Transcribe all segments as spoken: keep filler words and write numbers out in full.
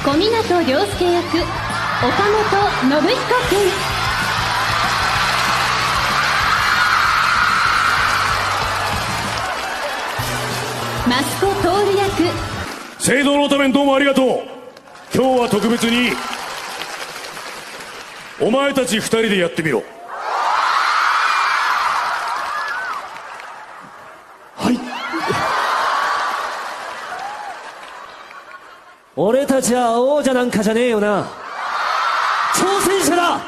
小湊良介役岡本信彦君、益子徹役聖堂のためにどうもありがとう。今日は特別にお前たち二人でやってみろ。はい。 俺たちは王者なんかじゃねえよな。挑戦者だ。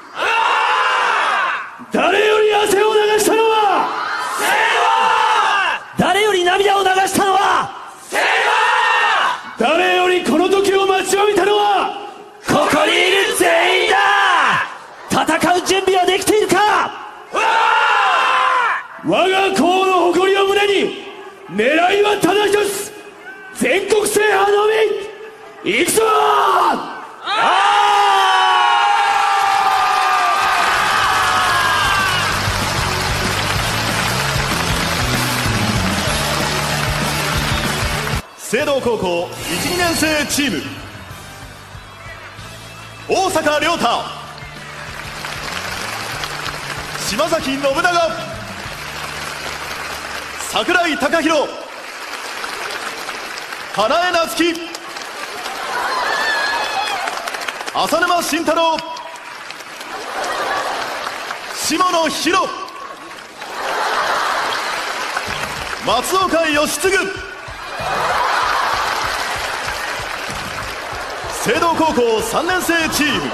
誰より汗を流したのは聖堂。誰より涙を流したのは聖堂。誰よりこの時を待ちわびたのはここにいる全員だ。戦う準備はできているか。 我が校の誇りを胸に狙いはただ一つ、全国制覇のみ。行くぞ。 聖堂高校いち、にねん生チーム、大阪亮太、島崎信長、櫻井貴弘、花江夏樹、浅沼慎太郎、下野紘、松岡義嗣、聖堂高校さんねん生チーム、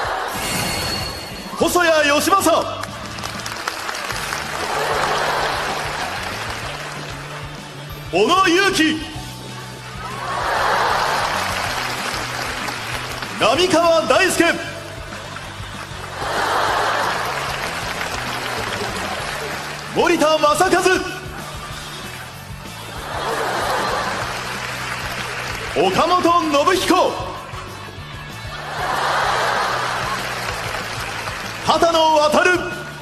細谷義正、小野勇気、浪川大輔、森田正和、岡本信彦、畑野渉、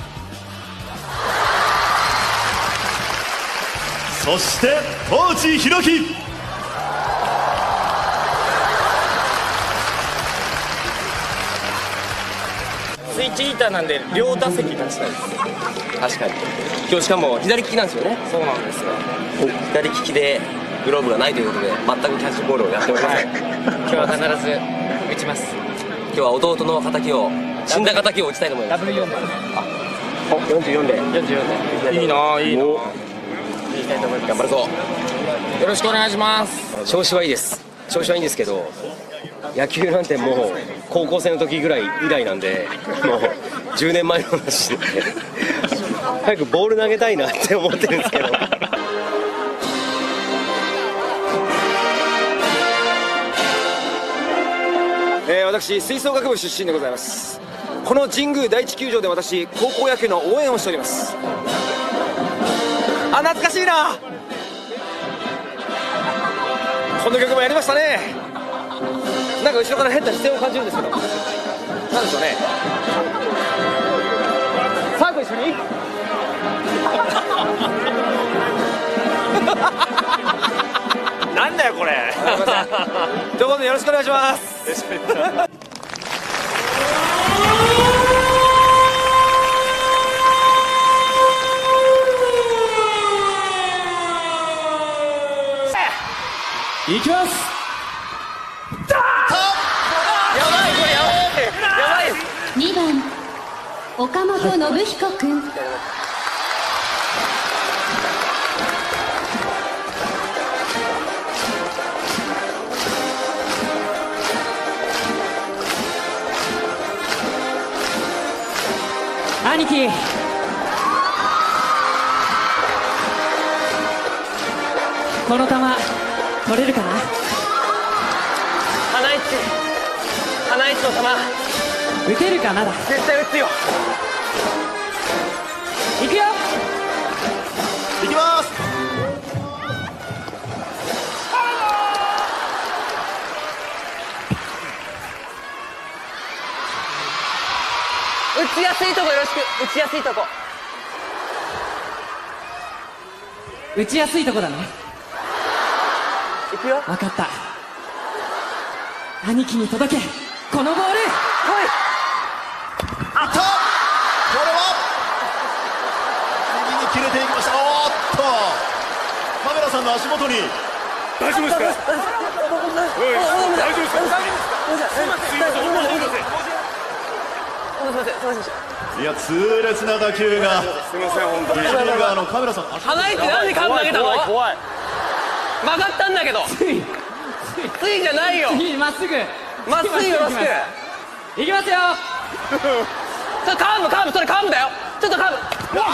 そして当地弘樹。 スイッチヒーターなんで両打席出したいです。確かに今日しかも左利きなんですよね。そうなんですよ。左利きでグローブがないということで全くキャッチボールをやっておりません、はい、今日は必ず打ちます。今日は弟の敵を死んだ敵を打ちたいと思います。ダブルよんばん。あ、よんじゅうよんでよんじゅうよんでいいな、いいな、いきたいと思います。頑張るぞ。よろしくお願いします。調子はいいです。調子はいいんですけど、野球なんてもう高校生の時ぐらい以来なんで、もうじゅうねんまえの話で早くボール投げたいなって思ってるんですけどえー、私吹奏楽部出身でございます。この神宮第一球場で私高校野球の応援をしております。あ、懐かしいな。この曲もやりましたね。なんか後ろから変な視線を感じるんですけど、なんでしょうね。さあご一緒になんだよこれということでよろしくお願いします。 いきます。 にばん岡本信彦君、 兄貴、この球取れるかな。 花一花一の球打てるかなだ。 絶対打つよ。 いくよ。 いきます。 打ちやすいとこよろしく。打ちやすいとこ。 打ちやすいとこだね。 いくよ。 分かった。 兄貴に届けこのボール。 あった、これは右に切れていきました。おーっとカメラさんの足元に大丈夫ですか？おい、大丈夫ですか？ いや痛烈な打球がすみません、本当に。 一塁側のカメラさんの足元に離れてなんでカーブ投げたの？曲がったんだけど。 ついついじゃないよ。 次まっすぐまっすぐよろしく。 いきますよ。 それカーブカーブ、それカーブだよ。ちょっとカーブ。 惜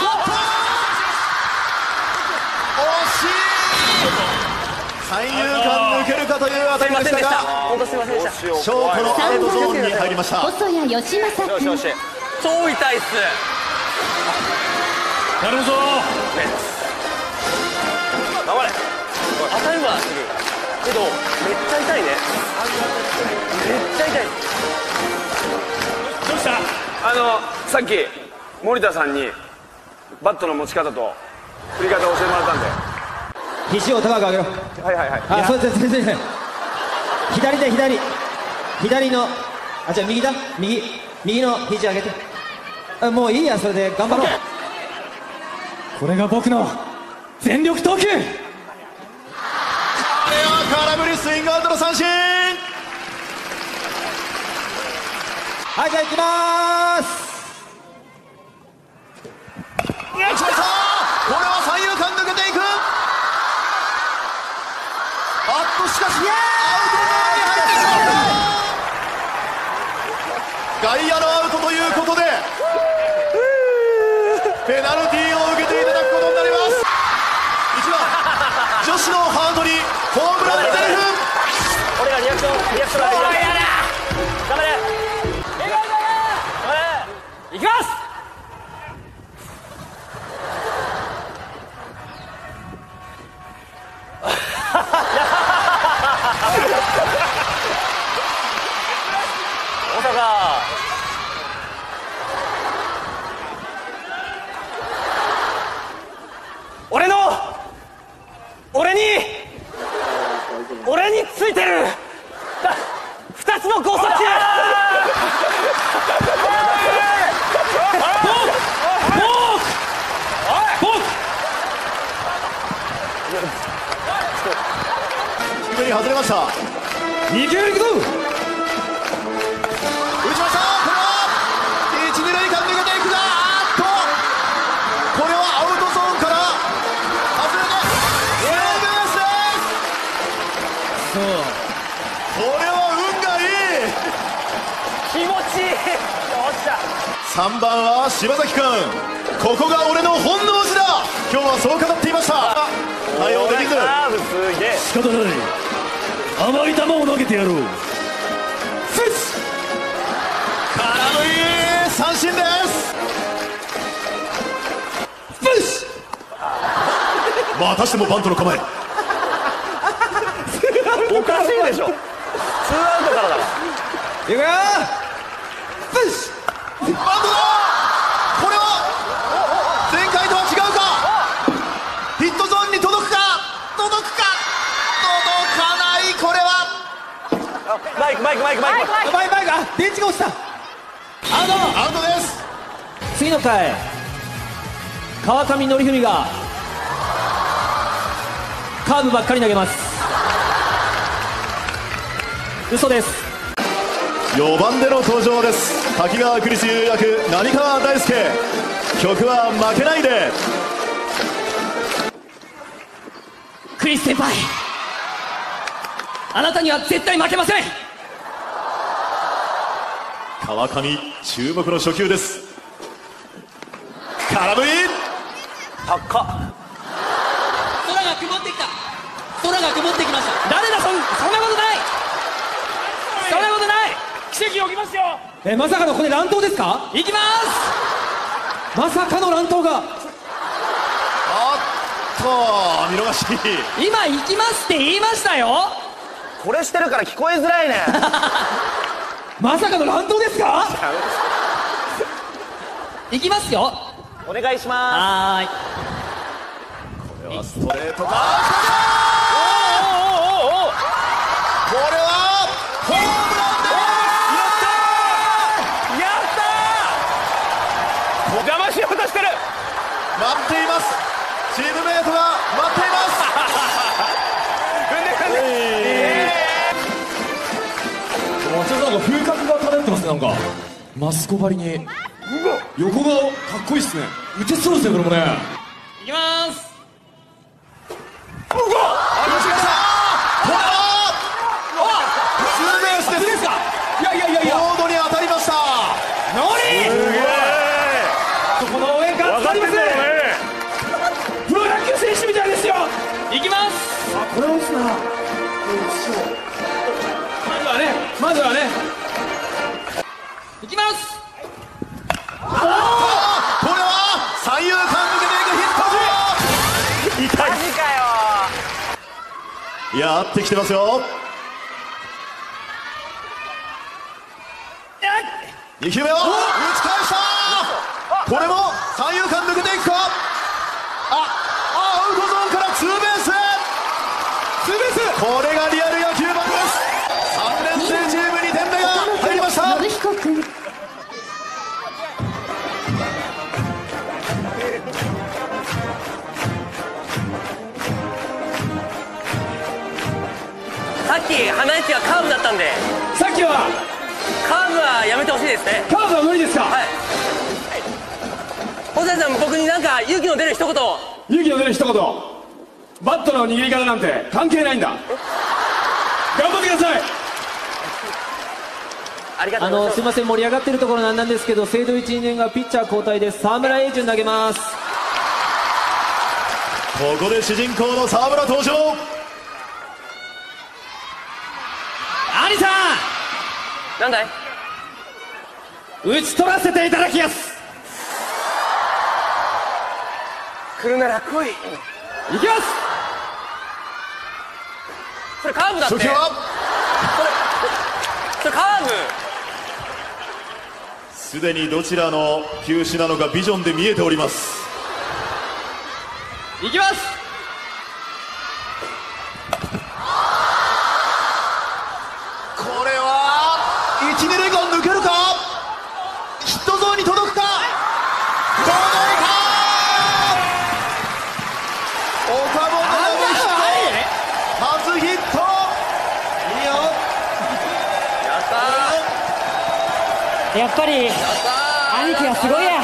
しい、三遊間抜けるかという当たりでしたが、 本当すいませんでした。 ショートのアウトゾーンに入りました。 細谷義正君。 超痛いっす。 頼むぞ。 頑張れ。当たりはするけどめっちゃ痛いね。めっちゃ痛い。 どうした？ あのさっき森田さんにバットの持ち方と振り方を教えてもらったんで。 肘を高く上げろ。 はいはいはい。 あ、そうです先生。左で左左のあ、じゃあ右だ右右の肘上げて。あ、もういいや、それで頑張ろう。これが僕の全力投球。 これは空振り、スイングアウトの三振。 はい、じゃあ行きまーす。 打ちました。これは三遊間抜けていく。あっとしかしアウトゾーンに入ってしまった。外野のアウトということでペナルティーを受けていただくことになります。いちばん女子のハートにホームランゼリフ。 俺がリアクションリアクションだけやれ。頑張れ。いきます。大阪俺の俺に俺についてる二つの剛速球。 低めに外れました。 に球いくぞ。 打ちました。これは一、二塁間抜けていくが、あっとこれはアウトゾーンから外れてツーベースです。 そう。 これは運がいい。 気持ちいい。よっしゃ。 さんばんは柴崎君、ここが俺の本能寺だ。今日はそう語っていました。対応できず。 カーブすげえ。 仕方ない。甘い球を投げてやろう。 フィッシュ空振り三振です。フィッシュまたしてもバントの構え。 おかしいでしょ。ツーアウトからだわ。 いくよー。フィッシュ。 バントだ。これは前回とは違うか。ヒットゾーンに届くか届くか届かない。これはマイクマイクマイクマイク。 バイバイが電池が落ちた。 アウトアウトです。 次の回川上典文がカーブばっかり投げます。嘘です。 よんばんでの登場です。滝川クリス有役浪川大輔。曲は負けないで。 クリス先輩、あなたには絶対負けません。 川上注目の初球です。空振り。 高っ。 空が曇ってきた。空が曇ってきました。誰だ。そんそんなことない。そんなことない。 奇跡起きますよ。 え、まさかのこれ乱闘ですか。行きます。まさかの乱闘が。 あっと見逃し。 今行きますって言いましたよ。 これしてるから聞こえづらいね。 まさかの乱闘ですか。行きますよ。 お願いしまはーい。 これはストレートか。 す。おーおーおーおーおー。 これはホーム隼人が待っています。 もうちょっとなんか風格が漂ってますね。なんかマスコ張りに横がかっこいいっすね。打てそうですねこれもね。 いきます。 打ちました。これはツーベースです。 いやいやいやいや、 ボードに当たりました。 ノリこの応援が伝わりますね。プロ野球選手みたいですよ。 いきます。 あ、これ押すな。まずはね、まずはね。 いきます。 これは三遊間抜けていくヒット。 痛い。マジかよ。 いや、合ってきてますよ。に球目を打ち返した。これも三遊間抜けていくか。あ、アウトゾーンからツーベース。ツーベース。これがリアル野球盤です。さんねん生チームにてんめが入りました。 信彦君。 さっき花市はカーブだったんで、 さっきはカーブはやめてほしいですね。 カーブは無理ですか。 はい。細谷さんも僕になんか勇気の出る一言を。 勇気の出る一言。バットの握り方なんて関係ないんだ。頑張ってください。 ありがとうございます。 あのすみません、盛り上がってるところなんなんですけど、制度いち、にねんがピッチャー交代です。沢村栄順投げます。 ここで主人公の沢村登場。 兄さなんだい。 ん、打ち取らせていただきます。 来るなら来い。 いきます。 それカーブだって。 初球はそれカーブ。 すでにどちらの球種なのかビジョンで見えております。 いきます。 これは一、二塁間抜けるか。ヒットゾーンに届くか。届いた。岡本のヒット。初ヒット。いいよ。 やったやっぱりー。やったー。 兄貴はすごいや。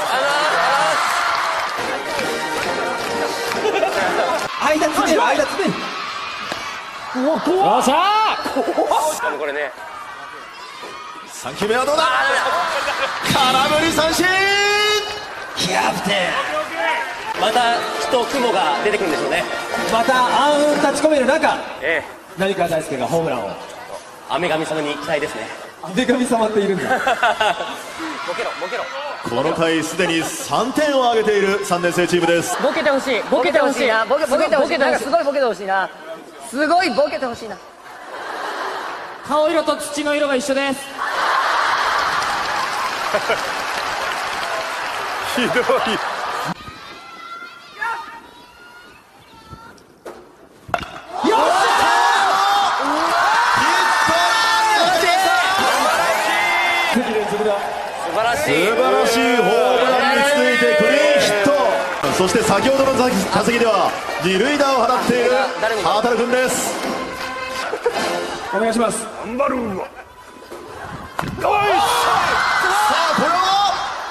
間詰める、間詰める。よっしゃしかもこれね。 さん球目はどうだ。空振り三振。 キャプテまたきっと雲が出てくるんでしょうね。 ン。また暗雲立ち込める中、 ええ。 成川大輔がホームランを。 雨神様に期待ですね。 雨神様っているんだ。 ボケろボケろ。 この回すでにさんてんを挙げているさんねん生チームです。 ボケてほしいボケてほしいなボケボケてほしいなんかすごいボケてほしいなすごいボケてほしいな。 顔色と土の色が一緒です。 ひどい。 素晴らしい。 素晴らしいホームランに続いてクリーンヒット。そして先ほどの打席では二塁打を放っているハータル君です。 お願いします。 頑張るわ。 さあこれは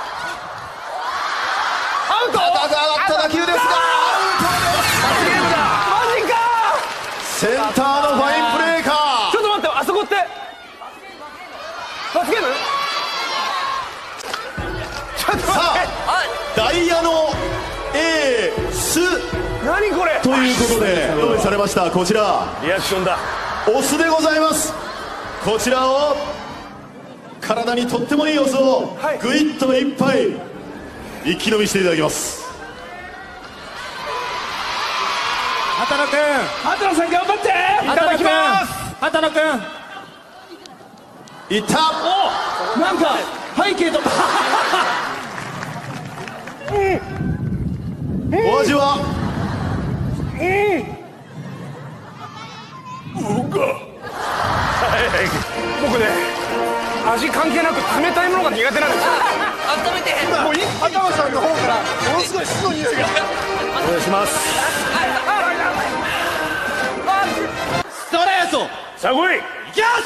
アウト。 高く上がった打球ですがアウトです。 マジか。 センターのファインプレーか。 ちょっと待って、あそこって罰ゲーム。ちょっとさ待って。 あ外野のエース何これ。 ということで用意されましたこちらリアクションだ。 お酢でございます。こちらを体にとってもいいお酢をグイッと一杯一気飲みしていただきます。 畑野君、 畑野さん頑張って。 いただきます。 畑野君。 いったお、なんか背景とお味は僕ね、味関係なく冷たいものが苦手なんですよ。 温めて。 もうい頭さんの方からものすごい酢の匂いが。 お願いします。 ストレート。 さあ来い。 いきます。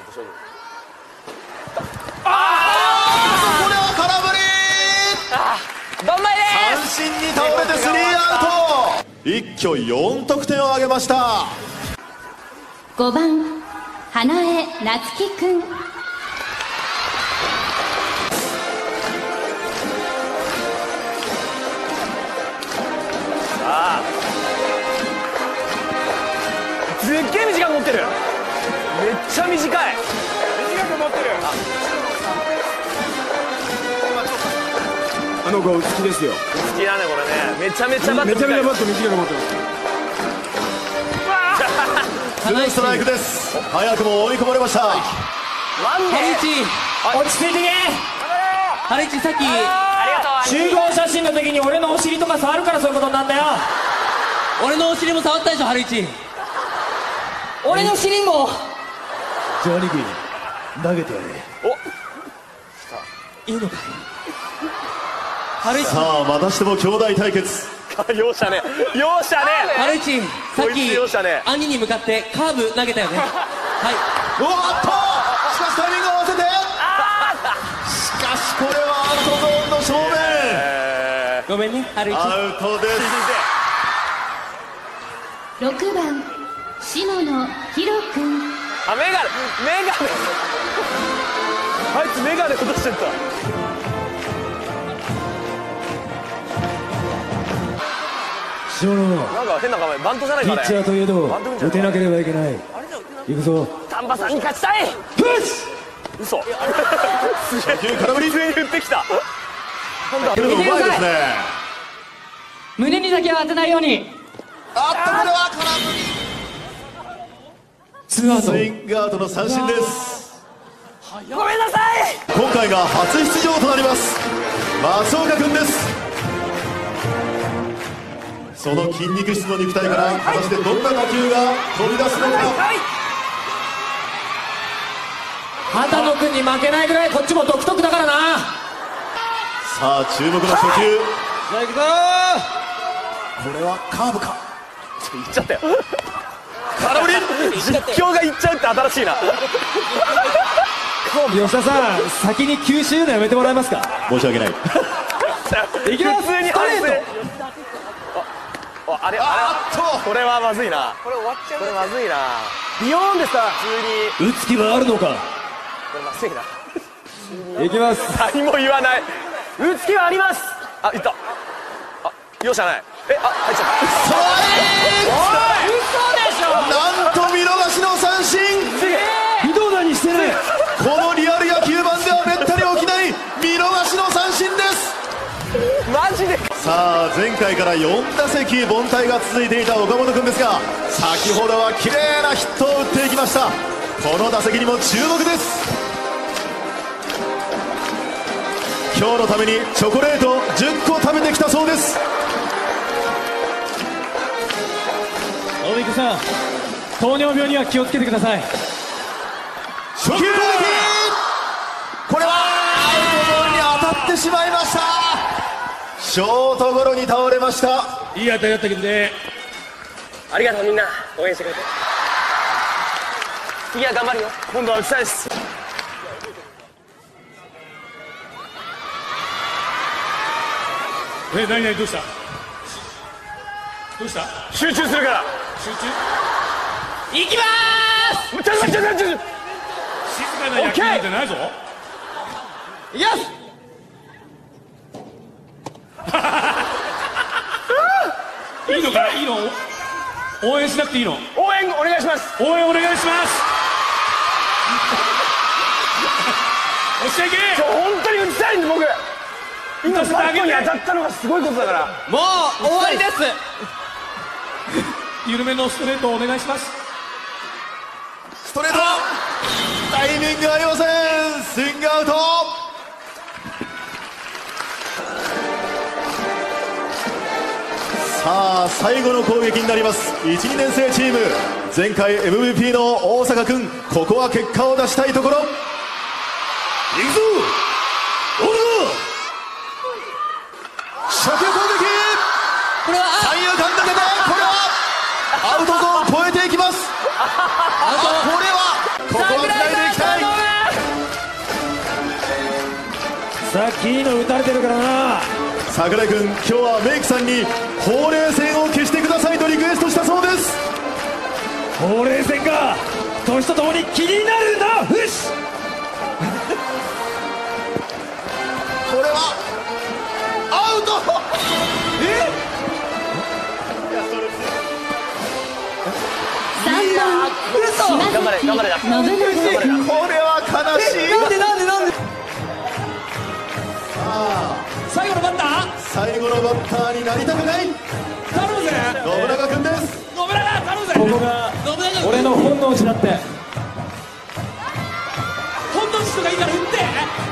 これは空振り。 どんまいで三振に倒れてスリーアウト。一挙よん得点を挙げました。 ごばん花江夏樹くん。 すっげえ短く持ってる。めっちゃ短い。短く持ってる。 あの子好きですよ。 好きだねこれね。めちゃめちゃバットめちゃめちゃバット。 ト短く持ってます。 ツーストライクです。早くも追い込まれました。 なんでハリチ落ち着いてけ。ハリチさっきありがとう集合写真の時に俺のお尻とか触るからそういうことになんだよ。俺のお尻も触ったでしょハリチ。 俺の尻もじゃあ兄貴投げてやれ。 いいのかい。ハリチさあまたしても兄弟対決。 容赦ね。容赦ね。 ハリチさっこいつき容赦ね兄に向かってカーブ投げたよね。はい。 おっとしかしタイミングを合わせて、しかしこれはアウトゾーンの正面。 ごめんねハリチ。 アウトです。 ろくばん下野ひろくん。 あ、メガネメガネ。あいつメガネ落としてった。 下野のなんか変な構え。バントじゃないかね。 ピッチャーといえど打てなければいけない。行くぞ。 丹波さんに勝ちたい。嘘。すげえ。 初球空振り。 普通に打ってきた。 うまいですね。 胸にだけは当てないように。 あっとこれは空振り。 ツーアウト。 スイングアウトの三振です。 ごめんなさい。 今回が初出場となります松岡君です。その筋肉質の肉体から果たしてどんな打球が飛び出すのか。 畑野君に負けないぐらいこっちも独特だからな。 さあ注目の初球。 じゃあ行くぞこれはカーブか。 言っちゃったよ。空振り。実況が言っちゃうって新しいな。 吉田さん先に吸収のやめてもらえますか。 申し訳ない。 いきます。普通に反省。あ、あれああっとこれはまずいな。これ終わっちゃう。これまずいな。ビヨーンでさ普通に。 打つ気はあるのか。 これまずいな。 行きます。 何も言わない。打つ気はあります。あ、いった。あ、容赦ない。え、あ、入っちゃった。 ストライク。 嘘でしょ。 なんと見逃しの三振。 微動だにしてない。 このリアル野球盤ではめったに起きない見逃しの三振です。 マジで。 さあ前回からよん打席凡退が続いていた岡本君ですが、先ほどは綺麗なヒットを打っていきました。この打席にも注目です。今日のためにチョコレートじゅっこ食べてきたそうです。 大池さん糖尿病には気をつけてください。 初球攻撃、これはアウトゾーンに当たってしまいました。ショートゴロに倒れました。 いい当たりだったけどね。 ありがとうみんな応援してくれて。次は頑張るよ。 今度は打ちたいです。 え、何何どうしたどうした。 集中するから。 集中。 行きまちょっと待ってちょっと待ってちょっと。 静かな野球なんてないぞ。 ーす。行きます。 いいのかいいの。応援しなくていいの。 応援お願いします。 応援お願いします。押していけ。 ちょ本当に打ちたいんで僕。今バットに当たったのがすごいことだから。 もう終わりです。 緩めのストレートをお願いします。 ストレートタイミングありません。スイングアウト。さあ最後の攻撃になります。 いちにねん生チーム、前回 エムブイピー の大阪君、ここは結果を出したいところ。いくぞおるぞ。初球攻撃、 これはウトゾーン越えていきます。あ、これはここはつないでいきたい。 さあキーの打たれてるからな。 櫻井君、今日はメイクさんにほうれい線を消してくださいとリクエストしたそうです。 ほうれい線が年とともに気になるな。よしこれはアウト。えさんばん島頑張れ崎頑張れ信長。 これは悲しい。 なんでなんでなんで最後のバッター最後のバッターになりたくない頼むぜ。 信長君です。 信長頼むぜ。 ここが俺の本能寺だって。 本能寺とかいいから打って。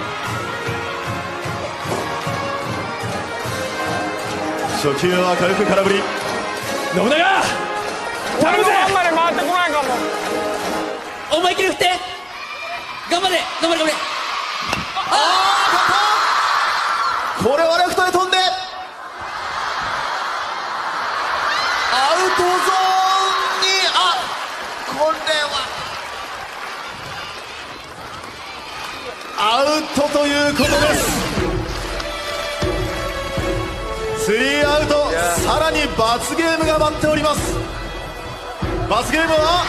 初球は軽く空振り。 信長頼むぜ。 あんまり回ってこないかも。 思いっきり振って。頑張れ頑張れ頑張れ。 これはレフトへ飛んでアウトゾーンに、あ、これはアウトということです。スリーアウト。さらに罰ゲームが待っております。罰ゲームは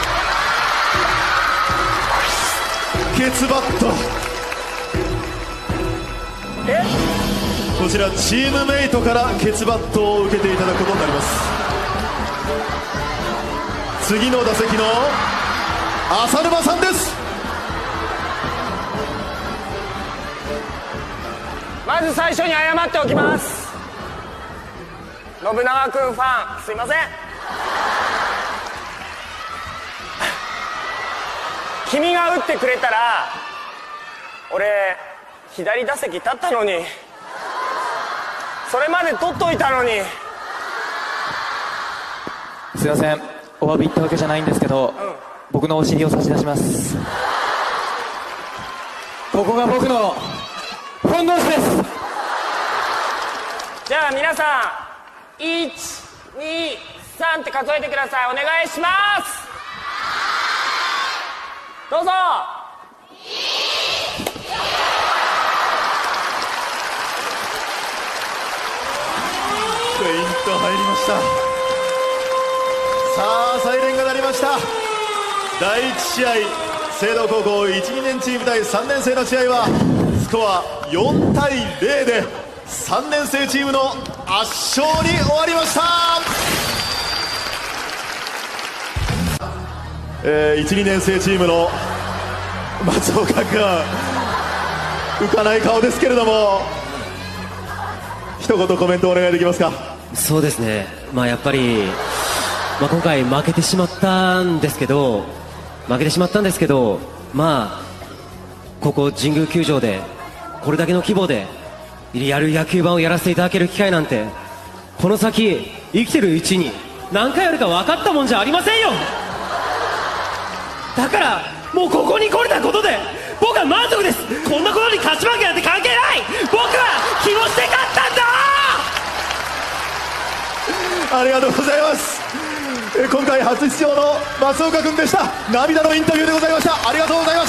ケツバット。 えこちらチームメイトからケツバットを受けていただくことになります。次の打席の浅沼さんです。 まず最初に謝っておきます。信長君ファンすいません。君が打ってくれたら俺左打席立ったのに、それまで取っといたのに。 すいません、お詫びってわけじゃないんですけど、 うん、 僕のお尻を差し出します。ここが僕の本能寺です。 じゃあ皆さんいちにさんって数えてください。お願いします。どうぞ。 フェイント入りました。さあサイレンが鳴りました。だいいち試合、聖堂高校 いちにねんチーム対さんねん生の試合はスコアよんたいゼロでさんねん生チームの圧勝に終わりました。えー、いちにねん生チームの松岡君、浮かない顔ですけれども、一言コメントお願いできますか。 そうですね、まあ、やっぱり、まあ、今回負けてしまったんですけど負けてしまったんですけどまあここ神宮球場でこれだけの規模でやる野球盤をやらせていただける機会なんてこの先生きてるうちに何回やるか分かったもんじゃありませんよ。だからもうここに来れたことで僕は満足です。こんなことに勝ち負けなんて関係ない。僕は気持ちで勝ったんだ。 ありがとうございます。え今回初出場の松岡君でした。涙のインタビューでございました。ありがとうございます。